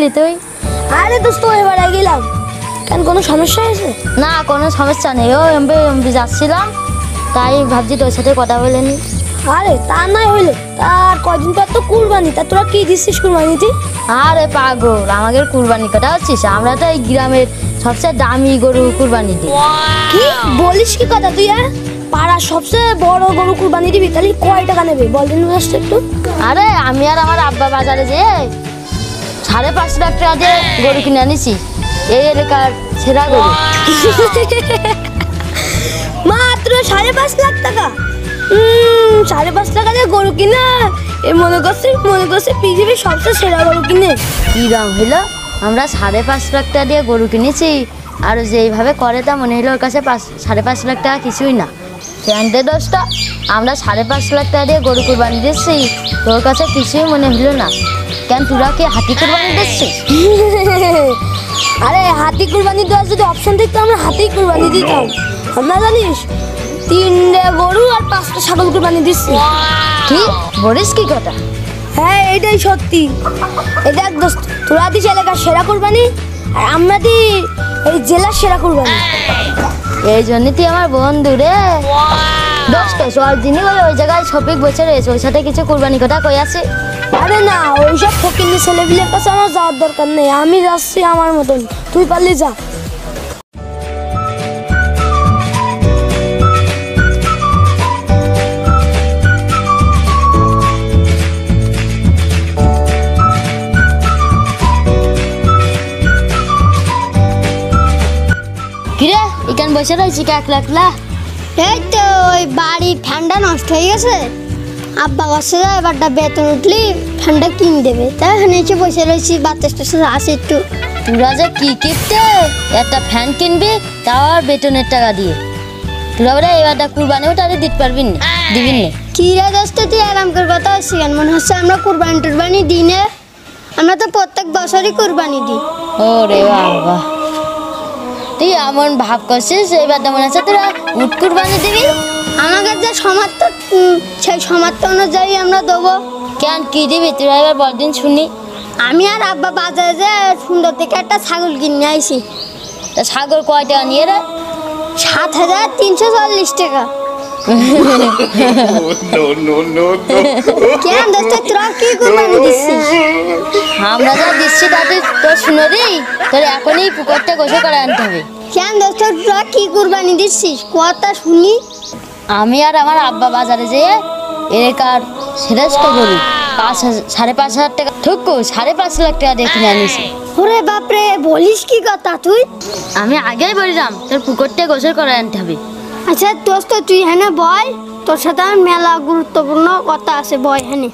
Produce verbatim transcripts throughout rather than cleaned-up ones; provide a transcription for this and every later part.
গেলি তুই? আরে দোস্ত এবারে গেলাম। কেন কোনো সমস্যা হয়েছে? না কোনো সমস্যা নেই, ও এমবি এমবি যাচ্ছিলাম তাই ভাবছি তোর সাথে কথা বলে নি। আরে তা নাই হইলো, তার কদিন পর তো কুরবানি, তা তোরা কি দিচ্ছিস কুরবানিতে? আরে পাগল, আমাদের কুরবানি কথা হচ্ছিস? আমরা তো এই গ্রামের সবচেয়ে দামি গরু কুরবানি দিই। কি বলিস কি কথা তুই? হ্যাঁ, পাড়ার সবচেয়ে বড় গরু কুরবানি দিবি, তাহলে কয় টাকা নেবে বল দিন একটু। আরে আমি আর আমার আব্বা বাজারে যেয়ে সাড়ে পাঁচ লাখ টাকা দিয়ে গরু কিনে আনিছি, এই এলাকার সেরা গরু। মাত্র সাড়ে পাঁচ লাখ টাকা? হম সাড়ে পাঁচ টাকা দিয়ে গরু কিনা এ মনে করছে মনে করছে পৃথিবীর সবচেয়ে সেরা গরু কিনে। কি দাম হইলো? আমরা সাড়ে পাঁচ লাখ টাকা দিয়ে গরু কিনেছি, আর যেইভাবে করে তা মনে হলো ওর কাছে পাঁচ সাড়ে পাঁচ লাখ টাকা কিছুই না। ক্যান্টে দশটা আমরা সাড়ে পাঁচ লাখ টাকা দিয়ে গরু কুরবানি দিচ্ছি, তোর কাছে কিছুই মনে হলো না কেন? তোরা কি হাতি কুরবানি দিচ্ছিস? আরে হাতি কুরবানি দেওয়ার যদি অপশন থাকতো আমরা হাতি কুরবানি দিতাম। আমরা জানিস তিনটে গরু আর পাঁচটা ছাগল কুরবানি দিচ্ছি। কি বলিস কি কথা? হ্যাঁ এটাই সত্যি। এই দেখ দোস্ত, তোরা দিস এলাকার সেরা কুরবানি আর আমরা দিই এই জেলার সেরা কুরবানি। এই জন্য তুই আমার বন্ধু রে। দোস্ত সব দিনই বলে ওই জায়গায় শপিং বসে রয়েছে, ওর সাথে কিছু কুরবানি কথা কই আছে? আরে না, ওইসব ফকিন্নি ছেলেপিলের কাছে আমার যাওয়ার দরকার নেই, আমি যাচ্ছি আমার মতন, তুই পারলে যা। কিরে এখানে বসে রয়েছি একলা একলা? এই তো ওই বাড়ির ফ্যানটা নষ্ট হয়ে গেছে, আব্বা বসে যায় এবারটা বেতন উঠলি ফ্যানটা কিনে দেবে, তাই এখানে এসে বসে রয়েছি, বাচ্চা টাচ্চা আসে একটু। তোরা যে কি কিপতে, একটা ফ্যান কিনবি তাও আর বেতনের টাকা দিয়ে। তোরা বলে এবারটা কুরবানিও তাদের দিতে পারবি না, দিবি না? কি রে দোস্ত তুই আরাম করে কথা হচ্ছি কেন? মনে হচ্ছে আমরা কুরবানি টুরবানি দিই না, আমরা তো প্রত্যেক বছরই কুরবানি দিই। ও রে বাবা, তুই এমন ভাব করছিস এবারটা মনে হচ্ছে তোরা উট কুরবানি দিবি। আমাদের যে সমার্থ সেই সমার্থ অনুযায়ী আমরা দেবো। কেন কি দিবি তোরা এবার বড়দিন শুনি? আমি আর আব্বা বাজারে যে সুন্দর থেকে একটা ছাগল কিনে আইছি। তা ছাগল কয় টাকা নিয়ে রে? সাত হাজার তিনশো চল্লিশ টাকা। কেন দোস্ত তোরা কি কুরবানি দিচ্ছিস? আমরা যা দিচ্ছি তাতে তোর শুনে রে, তোর এখনই পুকুরটা গোসল করে আনতে হবে। কেন দোস্ত তোরা কি কুরবানি দিচ্ছিস কথা শুনি? আমি আর আমার আব্বা বাজারে যেয়ে এলাকার শ্রেষ্ঠ গরু পাঁচ হাজার সাড়ে পাঁচ হাজার টাকা ঠুকু সাড়ে পাঁচ লাখ টাকা দিয়ে কিনে আনিছি। ওরে বাপরে, বলিস কি কথা তুই? আমি আগেই বললাম তোর পুকুরটা গোসল করে আনতে হবে। আচ্ছা দোস্ত তুই হ্যাঁ বয়, তোর সাথে আমার মেলা গুরুত্বপূর্ণ কথা আছে, বয় হ্যাঁ।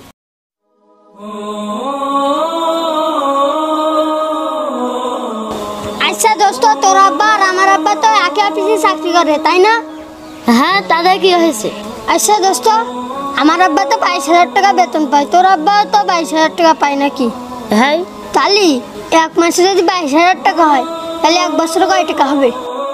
আচ্ছা দোস্ত তোর আব্বা আর আমার আব্বা তো একই অফিসে চাকরি করে তাই না? হ্যাঁ তাদের কি হয়েছে? আচ্ছা দোস্ত আমার আব্বা তো বাইশ হাজার টাকা বেতন পায়, তোর আব্বা তো বাইশ হাজার টাকা পায় নাকি? হ্যাঁ। তাহলে এক মাসে যদি বাইশ হাজার টাকা হয় তাহলে এক বছরে কয় টাকা হবে?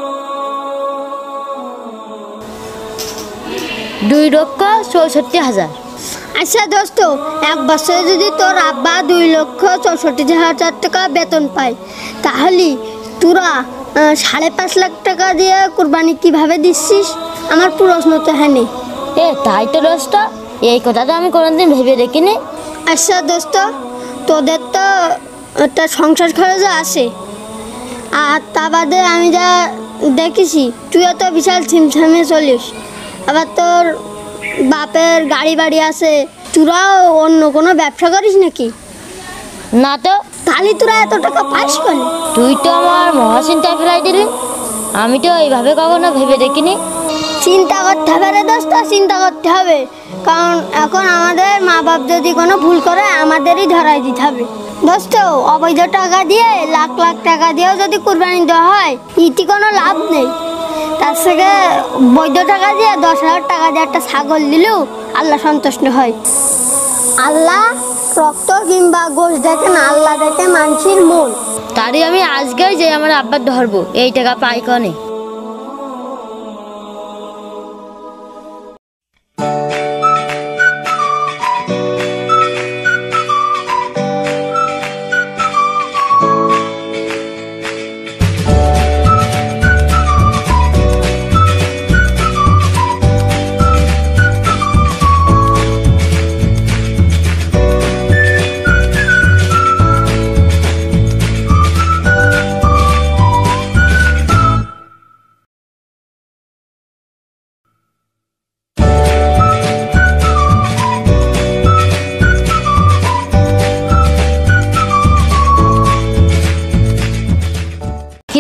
দুই লক্ষ চৌষট্টি হাজার। আচ্ছা দোস্ত এক বছরে যদি তোর আব্বা দুই লক্ষ চৌষট্টি হাজার টাকা বেতন পায় তাহলে তোরা সাড়ে পাঁচ লাখ টাকা দিয়ে কুরবানি কিভাবে দিচ্ছিস? আমার প্রশ্ন তো হ্যাঁ নেই। এ তাই তো দোস্ত, এই কথাটা আমি কোনোদিন ভেবে দেখিনি। আচ্ছা দোস্ত তোদের তো একটা সংসার খরচ আছে, আর তা বাদে আমি যা দেখেছি তুইও তো বিশাল ছিমছামে চলিস, আবার তোর বাপের গাড়ি বাড়ি আছে, তোরাও অন্য কোনো ব্যবসা করিস নাকি? না তো। তাহলে তোরা এত টাকা পাস কেন? তুই তো আমার মহাচিন্তায় ফেলাই দিলি, আমি তো এইভাবে কখনো ভেবে দেখিনি। চিন্তা করতে হবে রে দোস্ত, চিন্তা করতে হবে, কারণ এখন আমাদের মা বাপ যদি কোনো ভুল করে আমাদেরই ধরাই দিতে হবে। দোস্ত অবৈধ টাকা দিয়ে লাখ লাখ টাকা দিয়েও যদি কুরবানি দেওয়া হয় ইতি কোনো লাভ নেই, তার থেকে বৈধ টাকা দিয়ে দশ হাজার টাকা দিয়ে একটা ছাগল দিলেও আল্লাহ সন্তুষ্ট হয়। আল্লাহ রক্ত কিংবা গোশ দেখে না, আল্লাহ দেখে মানুষের মন। তারই আমি আজকেই যে আমার আব্বার ধরবো, এই টাকা পাই কনে।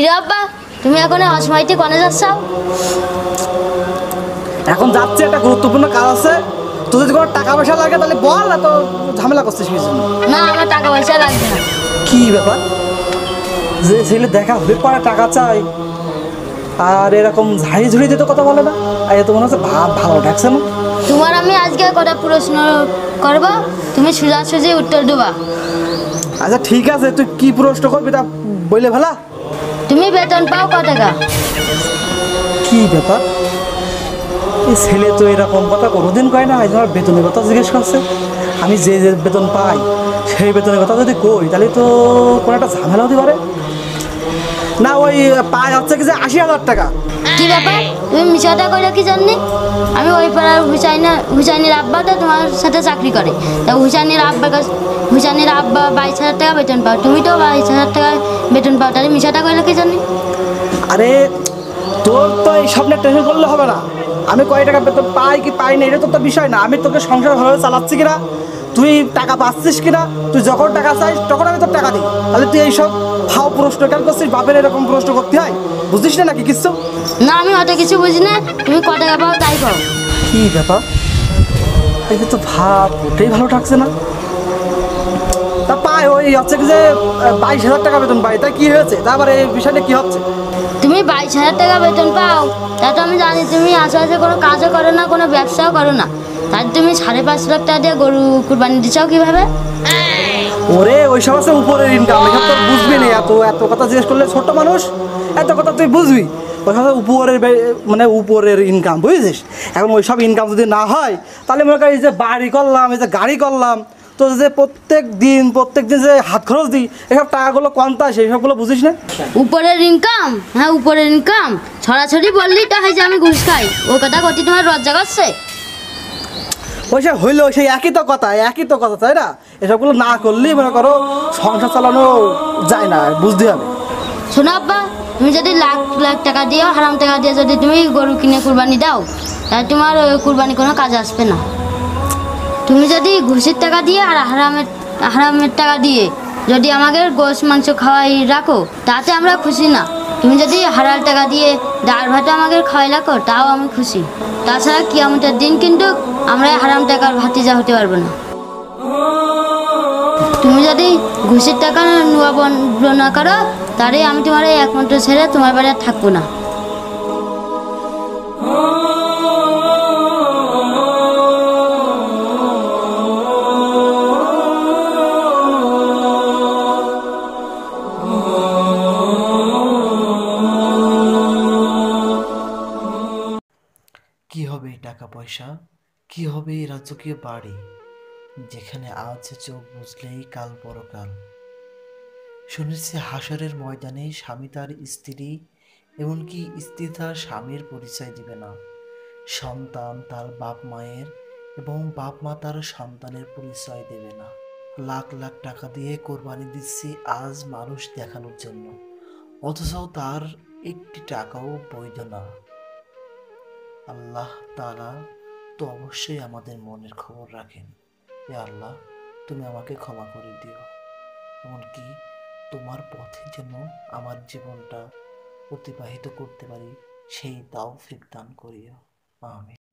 রে আব্বা, তুমি এখন এই অসময়টি কনে যাচ্ছাও? এখন যাচ্ছে, একটা গুরুত্বপূর্ণ কাজ আছে। তো যদি কোনো টাকা পয়সা লাগে তাহলে বল, না তো ঝামেলা করছিস কিছু? না, আমার টাকা পয়সা লাগবে না। কি ব্যাপার, যে ছেলে দেখা হলে পরে টাকা চাই আর এরকম ঝাড়ি ঝুড়ি দিতে কথা বলে না, আর এত মনে হচ্ছে ভাব ভালো ঢাকছে না। তোমার আমি আজকে কটা প্রশ্ন করব, তুমি সোজাসুজি উত্তর দেবা। আচ্ছা ঠিক আছে, তুই কি প্রশ্ন করবি তা বলে ভালা। তুমি বেতন পাও ক টাকা? কি ব্যাপার, এই ছেলে তো এরকম কথা কোনোদিন কয় না, আজ আমার বেতনের কথা জিজ্ঞেস করছে। আমি যে যে বেতন পাই সেই বেতনের কথা যদি কই তাহলে তো কোনো একটা ঝামেলা হতে পারে না। ওই পায় হচ্ছে কি যে আশি হাজার টাকা। কি ব্যাপার, তুমি মিশাটা করে কি জাননি? আমি ওই পাড়ার হুসাইনা হুসাইনির আব্বা তো তোমার সাথে চাকরি করে, তা হুসাইনির আব্বার কাছে হুসাইনির আব্বা বাইশ হাজার টাকা বেতন পাও, তুমি তো বাইশ হাজার টাকা বেতন পাও, তাহলে মিশাটা করে কি জানি? আরে তোর তো এই সব নিয়ে টেনশন করলে হবে না। আমি কয় টাকা বেতন পাই কি পাই না এটা তো তোর বিষয় না। আমি তোকে সংসার ভালোভাবে চালাচ্ছি কিনা, তুই টাকা পাচ্ছিস কিনা, তুই যখন টাকা চাইস তখন আমি তোর টাকা দিই। তাহলে তুই এইসব ফাও প্রশ্ন কেন করছিস? বাপের এরকম প্রশ্ন করতে হয়, বুঝিস না নাকি কিছু? না, আমি অত কিছু বুঝি না, তুমি ক টাকা পাও তাই পাও। কি ব্যাপার, এই তো ভাব ওটাই ভালো থাকছে না। তা পাই ওই হচ্ছে কি যে বাইশ হাজার টাকা বেতন পাই, তাই কি হয়েছে? তারপরে এই বিষয়টা কি হচ্ছে? তুমি বাইশ হাজার টাকা বেতন পাও, তা তো আমি জানি তুমি আশেপাশে কোনো কাজও করো না, কোনো ব্যবসাও করো না, তাই তুমি সাড়ে পাঁচ লাখ টাকা দিয়ে গরু কুরবানি দিচ্ছাও কিভাবে? ওরে ওই সব আছে উপরের ইনকাম, এসব তো বুঝবি না। এত এত কথা জিজ্ঞেস করলে ছোট মানুষ, এত কথা তুই বুঝবি? ওই সব উপরের বে- মানে উপরের ইনকাম, বুঝেছিস? এখন ওই সব ইনকাম যদি না হয় তাহলে মনে করি এই যে বাড়ি করলাম, এই যে গাড়ি করলাম, তো যে প্রত্যেক দিন প্রত্যেক দিন যে হাত খরচ দিই, এসব টাকাগুলো কমতা সেই সবগুলো বুঝিস না? উপরের ইনকাম? হ্যাঁ, উপরের ইনকাম ছড়াছড়ি বললেই তো হয় যে আমি ঘুষ খাই, ও কথা কতি তোমার লজ্জা করছে? ওই সে হইলো সেই একই তো কথা, একই তো কথা, তাই না? এসবগুলো না করলেই মনে করো সংসার চালানো যায় না, বুঝতে হবে। শোনো আব্বা, তুমি যদি লাখ লাখ টাকা দিও, হারাম টাকা দিয়ে যদি তুমি গরু কিনে কুরবানি দাও, তাহলে তোমার ওই কুরবানি কোনো কাজে আসবে না। তুমি যদি ঘুষের টাকা দিয়ে আর হারামের হারামের টাকা দিয়ে যদি আমাকে গোশ মাংস খাওয়াই রাখো, তাতে আমরা খুশি না। তুমি যদি হারাল টাকা দিয়ে ডাল ভাত আমাকে খাওয়াই রাখো, তাও আমি খুশি। তাছাড়া কিয়ামতের দিন কিন্তু আমরা হারাম টাকার ভাতিজা হতে পারবো না। তুমি যদি ঘুষের টাকা নেওয়া বন্ধ না করো, তাহলে আমি তোমার এই একমাত্র ছেড়ে তোমার বাড়ি আর থাকবো না। কি হবে এই টাকা পয়সা, কি হবে এই রাজকীয় বাড়ি, যেখানে আজ চোখ বুঝলেই কাল পরকাল। শুনেছি হাসরের ময়দানে স্বামী তার স্ত্রী, এমনকি স্ত্রী তার স্বামীর পরিচয় দিবে না, সন্তান তার বাপ মায়ের এবং বাপ মা তার সন্তানের পরিচয় দেবে না। লাখ লাখ টাকা দিয়ে কোরবানি দিচ্ছি আজ মানুষ দেখানোর জন্য, অথচ তার একটি টাকাও বৈধ না। আল্লাহ তাআলা তো অবশ্যই আমাদের মনের খবর রাখেন। এ আল্লাহ, তুমি আমাকে ক্ষমা করে দিও, এমনকি তোমার পথে যেন আমার জীবনটা অতিবাহিত করতে পারি সেই তৌফিক দান করিও। আমিন।